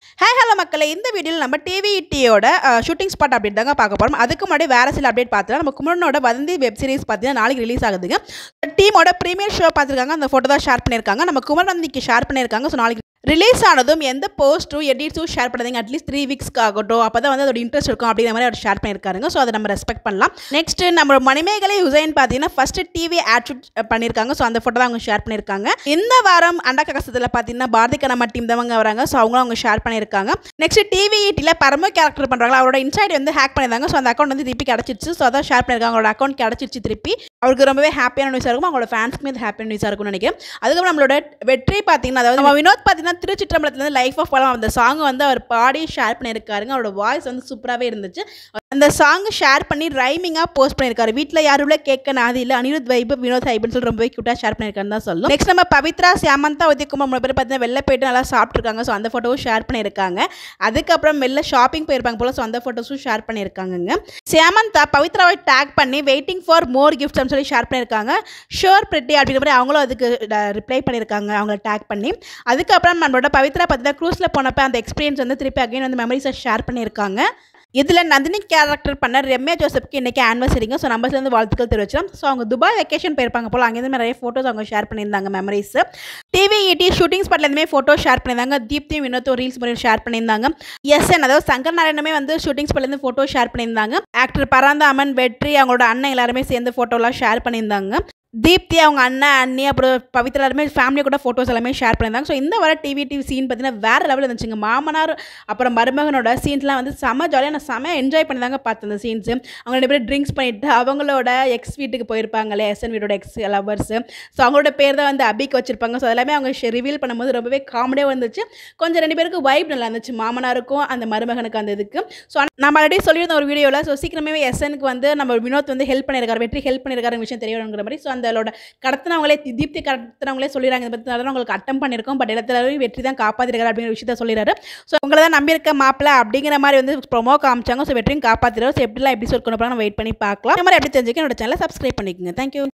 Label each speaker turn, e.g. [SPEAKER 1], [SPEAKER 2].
[SPEAKER 1] Hi hello மக்களே, இந்த வீடியோவில் நம்ம டிவிடியோட ஷூட்டிங் ஸ்பாட் அப்டேட் தாங்க பார்க்க போகிறோம். அதுக்கு முன்னாடி வேறு சில அப்டேட் பார்த்துலாம். நம்ம குமரனோட வதந்தி வெப் சீரிஸ் பார்த்தீங்கன்னா நாளைக்கு ரிலீஸ் ஆகுதுங்க. டீமோட ப்ரீமியர் ஷோ பார்த்துருக்காங்க. அந்த ஃபோட்டோ தான் ஷேர் பண்ணியிருக்காங்க. நம்ம குமரன் வந்திக்கு ஷேர் பண்ணியிருக்காங்க. ஸோ நாளைக்கு ரிலீஸ் ஆனதும் எந்த போஸ்ட்டும் எடிட்ஸும் ஷேர் பண்ணாதீங்க. அட்லீஸ்ட் 3 வீக்ஸ்க்கு ஆகட்டும், அப்போ தான் வந்து அதோட இன்ட்ரெஸ்ட் இருக்கும் அப்படிங்கிற மாதிரி அவர் ஷேர் பண்ணியிருக்காருங்க. ஸோ அதை நம்ம ரெஸ்பெக்ட் பண்ணலாம். நெக்ஸ்ட் நம்ம மணிமேகலை ஹுசைன் பார்த்தீங்கன்னா ஃபர்ஸ்ட் டிவி ஆட் ஷூட் பண்ணியிருக்காங்க. ஸோ அந்த ஃபோட்டோ தான் அவங்க ஷேர் பண்ணியிருக்காங்க. இந்த வாரம் அண்டா கஷ்டத்தில் பார்த்தீங்கன்னா பாரதி கண்ணம்மா டீம் தான் வராங்க. ஸோ அவங்களும் அவங்க ஷேர் பண்ணியிருக்காங்க. நெக்ஸ்ட் டிவிடியில் பரம கேரக்டர் பண்ணுறாங்க. அவரோட இன்சைட் வந்து ஹேக் பண்ணியிருந்தாங்க. ஸோ அந்த அக்கௌண்ட் வந்து திருப்பி கிடச்சிருச்சு. ஸோ அதான் ஷேர் பண்ணியிருக்காங்க. அவரோட அக்கௌண்ட் கிடச்சிருச்சு திருப்பி. அவருக்கு ரொம்பவே ஹாப்பியான நியூஸாக இருக்கும். அவங்களோட ஃபேன்ஸ்க்குமே இது ஹாப்பியான நியூஸாக இருக்கும்னு நினைக்கிறேன். அதுக்கப்புறம் நம்மளோட வெற்றி பார்த்தீங்கன்னா, அதாவது நம்ம வினோத் பார்த்தீங்கன்னா திருச்சிற்றம்பலத்துலேருந்து லைஃப் ஆஃப் பழம் அந்த சாங் வந்து அவர் பாடி ஷேர் பண்ணியிருக்காருங்க. அவரோட வாய்ஸ் வந்து சூப்பராகவே இருந்துச்சு. அந்த சாங் ஷேர் பண்ணி ரைமிங்காக போஸ்ட் பண்ணியிருக்காரு. வீட்டில் யாரும் கேட்க நாதி இல்லை, அனிருத் வைப் வினோத் ஹைப்னு சொல்லி ரொம்பவே க்யூட்டாக ஷேர் பண்ணியிருக்காருன்னு தான் சொல்லும். நெக்ஸ்ட் நம்ம பவித்ரா சாமந்தா உதயகுமார் 3 பேர் பார்த்தீங்கன்னா வெளில போயிட்டு நல்லா சாப்பிட்ருக்காங்க. ஸோ அந்த ஃபோட்டோவும் ஷேர் பண்ணியிருக்காங்க. அதுக்கப்புறம் வெளில ஷாப்பிங் போயிருப்பாங்க போல. ஸோ அந்த ஃபோட்டோஸும் ஷேர் பண்ணியிருக்காங்க. சாமந்தா பவித்ராவை டேக் பண்ணி வெயிட்டிங் ஃபார் மோர் கிஃப்ட்ஸ் சொல்லி ஷேர் பண்ணியிருக்காங்க. ஷோர் பிரிட்டி அப்படிங்கிற மாதிரி அவங்களும் அதுக்கு ரிப்ளை பண்ணியிருக்காங்க, அவங்கள டேக் பண்ணி. அதுக்கப்புறம் நம்மளோட பவித்ரா பார்த்தீங்கன்னா க்ரூஸில் போனப்போ அந்த எக்ஸ்பீரியன்ஸ் வந்து திருப்பி அகைன் வந்து மெமரிஸை ஷேர் பண்ணியிருக்காங்க. இதில் நந்தினி கேரக்டர் பண்ண ரம்யா ஜோசப்க்கு இன்றைக்கி ஆனிவர்சரிங்க. ஸோ நம்ம சேர்ந்து வாழ்த்துக்கள் தெரிவிச்சோம். ஸோ அவங்க துபாய் வெக்கேஷன் போயிருப்பாங்க போல். அங்கேருந்து நிறைய ஃபோட்டோஸ் அவங்க ஷேர் பண்ணியிருந்தாங்க மெமரிஸ். டிவிடி ஷூட்டிங் ஸ்பாட்லேருந்துமே ஃபோட்டோ ஷேர் பண்ணியிருந்தாங்க. தீப்தி வினோத் ரீல்ஸ் முறையில் ஷேர் பண்ணியிருந்தாங்க. எஸ்என் அதாவது சங்கர் நாராயணமே வந்து ஷூட்டிங் ஸ்பாட்லேருந்து ஃபோட்டோ ஷேர் பண்ணியிருந்தாங்க. ஆக்டர் பராந்தாமன், வெற்றி, அவங்களோட அண்ணன் எல்லாருமே சேர்ந்து ஃபோட்டோலாம் ஷேர் பண்ணியிருந்தாங்க. தீப்தி அவங்க அண்ணன் அண்ணி அப்புறம் பவித்ரா எல்லாருமே ஃபேமிலியை கூட ஃபோட்டோஸ் எல்லாமே ஷேர் பண்ணியிருந்தாங்க. ஸோ இந்த வர டிவி சீன் பார்த்தீங்கன்னா வேறு லெவலில் இருந்துச்சுங்க. மாமனார் அப்புறம் மருமகனோட சீன்ஸ்லாம் வந்து செம ஜாலியாக நான் செம என்ஜாய் பண்ணி தாங்க பார்த்தேன் அந்த சீன்ஸு. அவங்க 2 பேரும் ட்ரிங்க்ஸ் பண்ணிவிட்டு அவங்களோட எக்ஸ் வீட்டுக்கு போயிருப்பாங்களே, எஸ்என் வீட்டோட எக்ஸ் லவர்ஸு. ஸோ அவங்களோட பேர் தான் வந்து அபிக்கு வச்சுருப்பாங்க. ஸோ எல்லாமே அவங்க ரிவீல் பண்ணும்போது ரொம்பவே காமெடியாக வந்துச்சு. கொஞ்சம் 2 பேருக்கு வைப் நல்லா இருந்துச்சு, மாமனாருக்கும் அந்த மருமகனுக்கு அந்த இதுக்கு. ஸோ நம்ம ஆல்ரெடி சொல்லியிருந்த ஒரு வீடியோவில் ஸோ சீக்கிரமே எஸ்எனுக்கு வந்து நம்ம வினோத் வந்து ஹெல்ப் பண்ணியிருக்காரு, வெற்றி ஹெல்ப் பண்ணியிருக்காரு விஷயம் தெரியணுங்கிற மாதிரி. ஸோ அதோட கடத்தினவங்களே தீப்தி கடத்தினவங்களே சொல்லிடுறாங்க. இதை பற்றி தான் உங்களுக்கு அட்டம் பண்ணியிருக்கோம், பட் எல்லாத்தையும் வெற்றி தான் காப்பாற்றிருக்காரு அப்படிங்கிற விஷயத்த சொல்லிடுறாரு. ஸோ உங்களை தான் நம்பியிருக்க மாப்பிள்ள அப்படிங்கிற மாதிரி வந்து ப்ரோமோ காமிச்சாங்க. ஸோ வெற்றியும் காப்பாற்றிடுறாரு. ஸோ எப்படிலாம் எப்படி சொல்லி கொண்டு போகலாம் வெயிட் பண்ணி பார்க்கலாம். இந்த மாதிரி எப்படி தெரிஞ்சுக்க என்னோட சேனலை சப்ஸ்கிரைப் பண்ணிக்கோங்க. தேங்க்யூ.